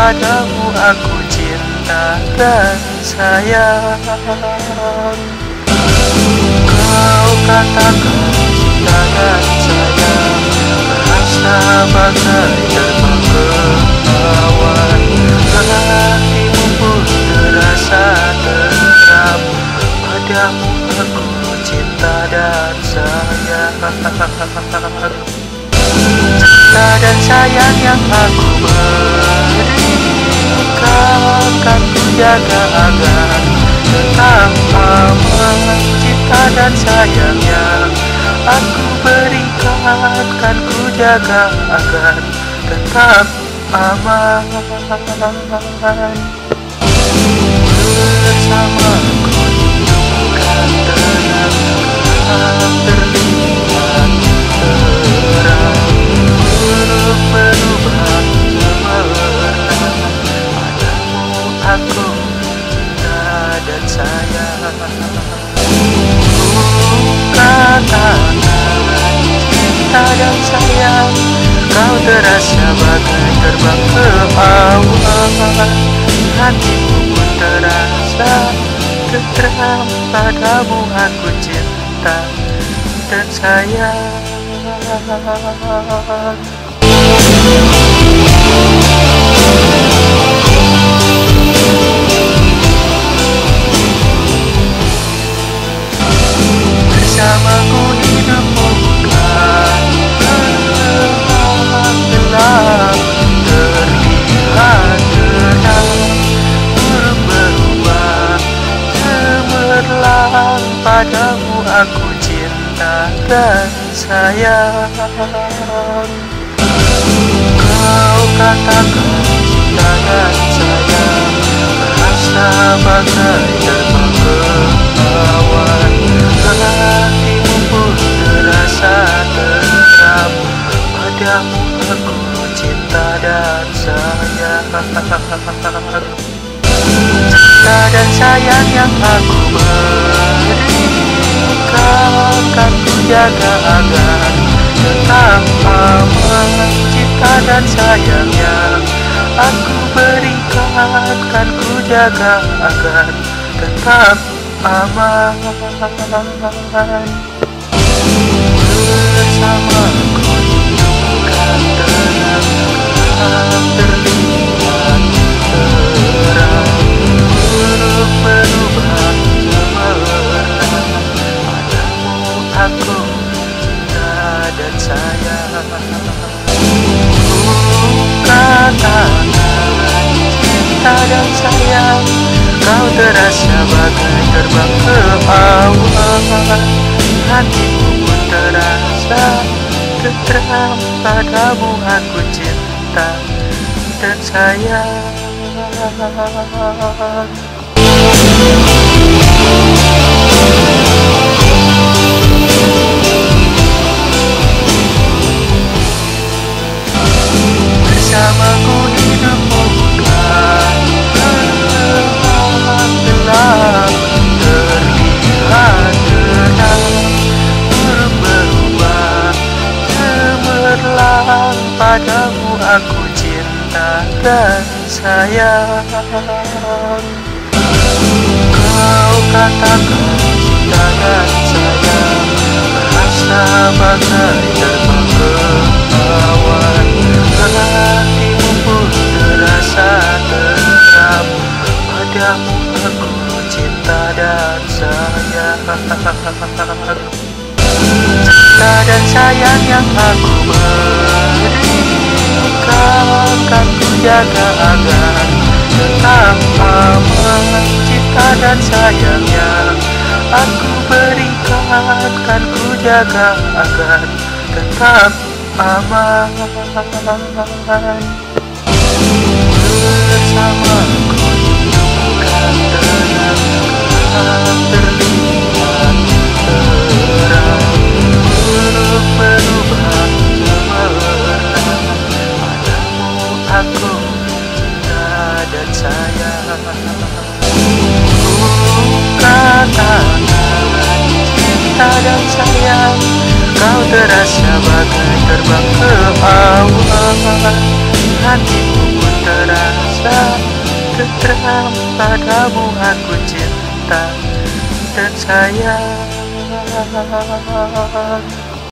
padamu aku cinta dan sayang. Kau katakan cinta dan sayang, rasa bagai terbang ke awan. Hatimu pun terasa tentram, padamu aku cinta dan sayang. Cinta dan sayang yang aku berikan, akan ku jaga agar tetap aman. Cinta dan sayang yang aku berikan, kan ku jaga agar tetap aman. Bersamaku hidupkan tenang, terlihat terang, buruk berubah cemerlang. Padamu aku cinta dan sayang. Katakan cinta dan sayang, kau terasa bagai terbang ke awan. Hatimu pun terasa tentram, padamu aku cinta dan sayang. Bersamaku hidup bukan gelap, terlihat terang, buruk berubah cemerlang. Padamu aku cinta dan sayang. Kau katakan cinta dan sayang, rasa bagai terbang ke awan. Hatimu pun terasa tentram, padamu aku cinta dan sayang. Cinta dan sayang yang aku berikan, kan ku jaga agar tetap aman. Cinta dan sayang yang aku berikan, kan ku jaga agar tetap aman. Bersamaku hidupkan tenang, terlihat terang, buruk berubah cemerlang. Padamu aku cinta dan sayang. Katakan cinta dan sayang, kau terasa bagai terbang ke awan. Hatimu pun terasa tentram, padamu aku cinta dan sayang. Bersamaku hidup bukan gelap, terlihat terang, buruk berubah cemerlang. Padamu aku cinta dan sayang. Kau katakan cinta dan sayang, rasa bagai terbang ke awan. Hatimu pun terasa tentram, padamu aku cinta dan sayang. Cinta dan sayang yang aku berikan, kan ku jaga agar tetap aman. Cinta dan sayang yang aku berikan, kan ku jaga agar tetap aman. Bersamaku hidupkan tenang, terlihat terang, buruk berubah cemerlang. Padamu aku cinta dan sayang. Katakan cinta dan sayang, kau terasa bagai terbang ke awan. hatimu pun terasa tentram. Padamu aku cinta dan sayang.